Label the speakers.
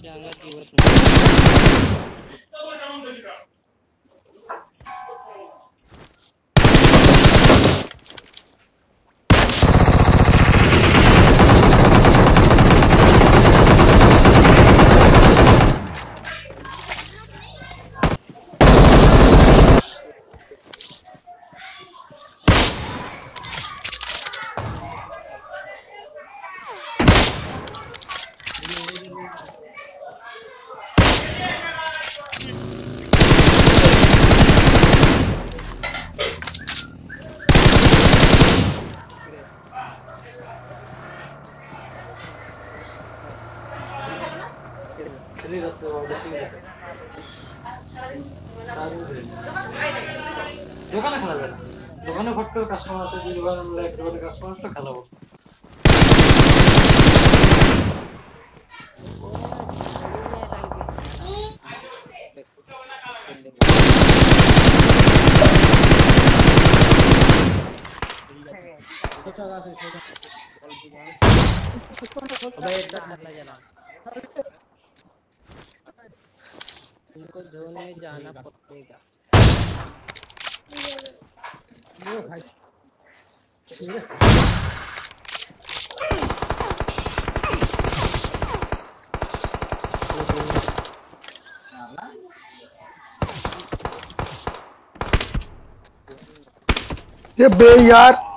Speaker 1: जाऊंगा की जरूरत नहीं।
Speaker 2: দোকানে খেলা যায় না, দোকানে ফট করে কাস্টমার আসে, যে দোকানে কাস্টমার তো খেলাবো।
Speaker 1: इनको जोन में जाना पड़ेगा।
Speaker 3: ये बे यार